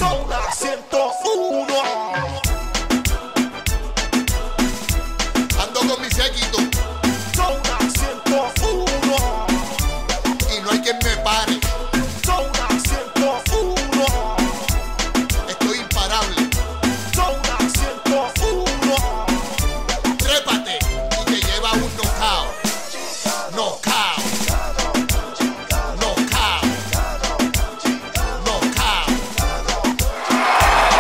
Zona 101. Ando con mi séquito Zona 101. y no hay quien me pare. Zona 101. Estoy imparable. Zona 101. Trépate y te lleva un knockout. Knockout. Knockout. Knockout.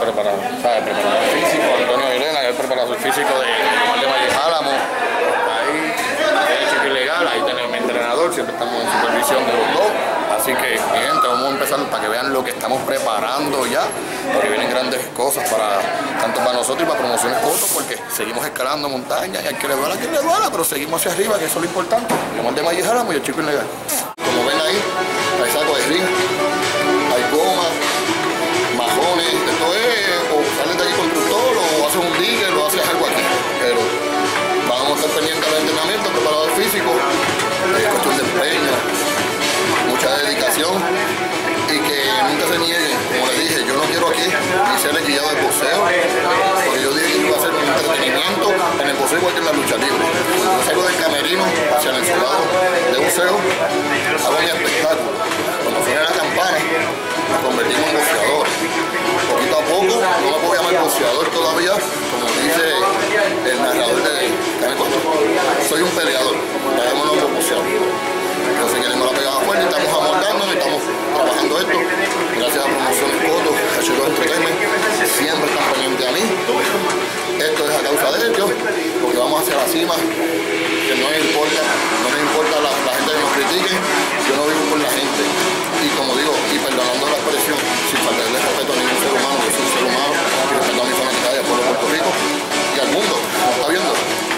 preparador físico, Antonio Milena, que es el preparador físico de Valle Álamo. Ahí, Chico Ilegal, ahí tenemos mi entrenador, siempre estamos en supervisión de los dos. Así que, mi gente, vamos a empezar para que vean lo que estamos preparando ya, porque vienen grandes cosas tanto para nosotros y para Promociones Coto, porque seguimos escalando montañas y al que le duela, pero seguimos hacia arriba, que eso es lo importante. El de Valle Álamo y el Chico Ilegal. Como ven ahí, hay saco de ring, hay gomas, majones, esto es, o salen de aquí constructor, o haces un digger, o haces algo aquí. Pero vamos a estar pendientes del entrenamiento, preparador físico, cuestión de empeño, mucha dedicación y que nunca se nieguen. Como les dije, yo no quiero aquí ni ser el guiado de boxeo, porque yo dije que iba a ser un entretenimiento en el boxeo igual que en la lucha libre. Yo salgo del camerino hacia el ensulado de boxeo, hago mi espectáculo. Cuando suena la campana, nos convertimos en boxeadores. Poquito a poco, no me puedo llamar boxeador todavía, como dice el narrador de Canal 4. Soy un peleador, llamémonos boxeador. Entonces queremos la pegada fuerte, estamos amoldándonos, estamos trabajando esto. Gracias a Promociones Coto, H2 Entertainment, siempre están pendientes a mí. Esto es a causa de ellos, porque vamos hacia la cima, que no les importa la gente que nos critique, yo no vivo por la gente. Y como digo, y perdonando la expresión, sin faltarle respeto a ningún ser humano, que soy un ser humano, y respeto a mi fanática del pueblo de Puerto Rico y al mundo, como está viendo.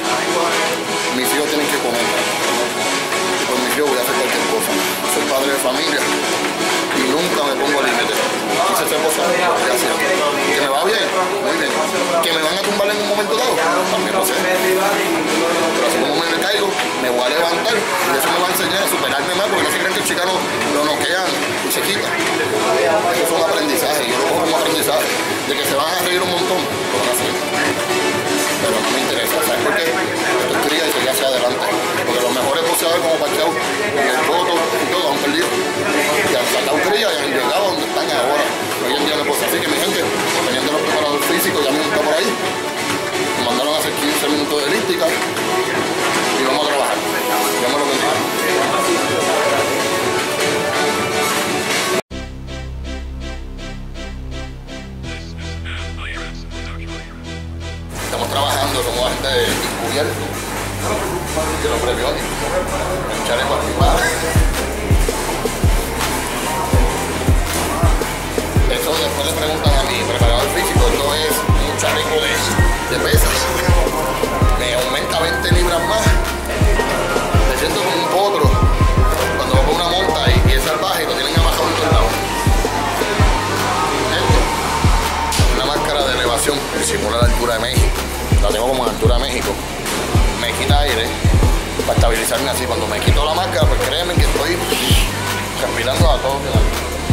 Mis hijos tienen que comer. Por mis hijos voy a hacer cualquier cosa. Soy padre de familia y nunca me pongo límite. Quise hacer cosas, voy haciendo. Que me va bien, muy bien. Que me van a tumbar en un momento dado, también lo sé. Pero así como me caigo, me voy a levantar y eso me va a enseñar a superarme más, porque no se creen que el chicano lo noquean y se quita. Eso es un aprendizaje, yo lo cojo como aprendizaje. De que se van a reír un montón, lo van a hacer. Pero no me interesa, ¿sabes por qué? Esto es cría y seguir hacia adelante. Porque los mejores boxeadores como Pacquiao, el Coto y todo han perdido. Y han sacado cría y han llegado donde están ahora. Hoy en día no puedo. Así que mi gente, teniendo los preparadores físicos, ya mismo está por ahí. Me mandaron a hacer 15 minutos de elíptica y vamos a trabajar. Ya me lo bendiga. Estamos trabajando, somos agentes encubiertos de los periódicos, en chaleco arriba. Eso después le preguntan a mi preparador físico, esto es un chaleco de pesas. Me aumenta 20 libras más. Me siento como un potro cuando va por una monta y es salvaje y lo tienen abajo en todos lados. Una máscara de elevación que simula la altura de México. La tengo como en altura de México. Me quita aire para estabilizarme así. Cuando me quito la máscara, pues créeme que estoy respirando a todo que da.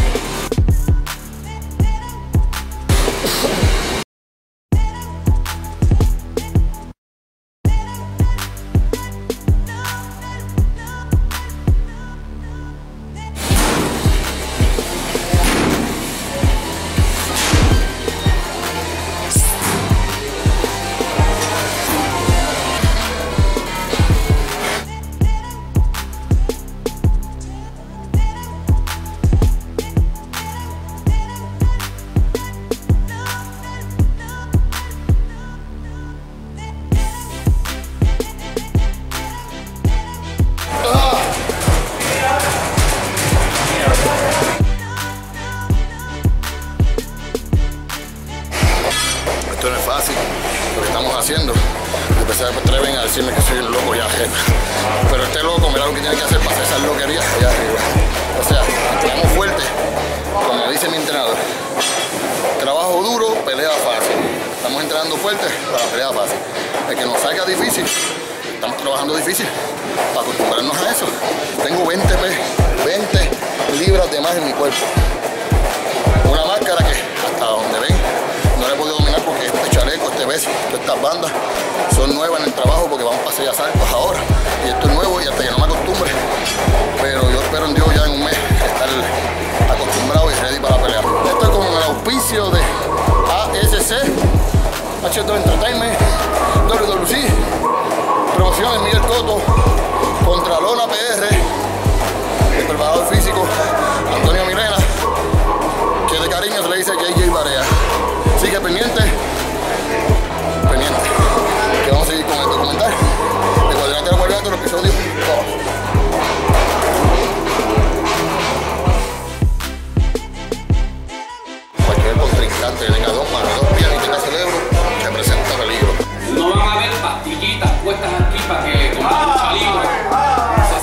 Esto no es fácil, lo que estamos haciendo. Después se atreven a decirme que soy el loco ya. Pero este loco, mira lo que tiene que hacer para hacer esas loquerías allá arriba. O sea, entrenamos fuerte, como dice mi entrenador. Trabajo duro, pelea fácil. Estamos entrenando fuerte para pelea fácil. El que nos salga difícil, estamos trabajando difícil para acostumbrarnos a eso. Tengo 20 libras de más en mi cuerpo. Una máscara que hasta donde ven no la he podido dominar porque este chaleco, este beso, todas estas bandas son nuevas en el trabajo porque vamos para 6 asaltos ahora. Y esto es nuevo y hasta que no me acostumbre. Pero yo espero en Dios ya en un mes estar acostumbrado y ready para pelear. Esto es con el auspicio de ASC, H2 Entertainment, WWC, Promociones Miguel Coto, Contralona PR, el preparador físico Antonio Milena, que de cariño se le dice JJ Barea. Así que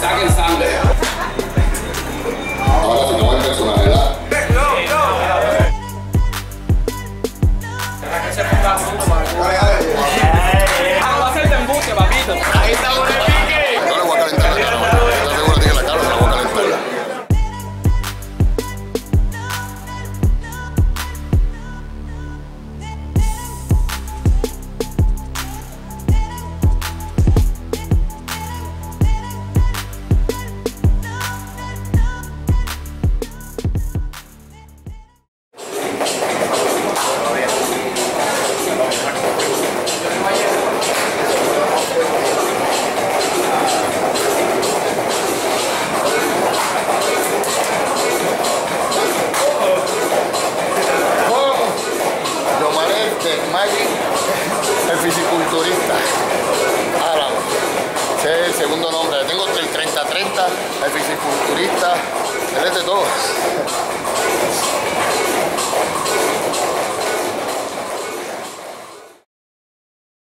saquen sangre. Ahora sí te voy a impresionar, ¿verdad? Va a ser de embuste, papito. Ahí está por el pique. No le voy a calentar la cara, ¿estás seguro que la cara se la voy a calentar? El fisiculturista Álamo, ese es el segundo nombre. Tengo el 30-30, el fisiculturista, él es de todo.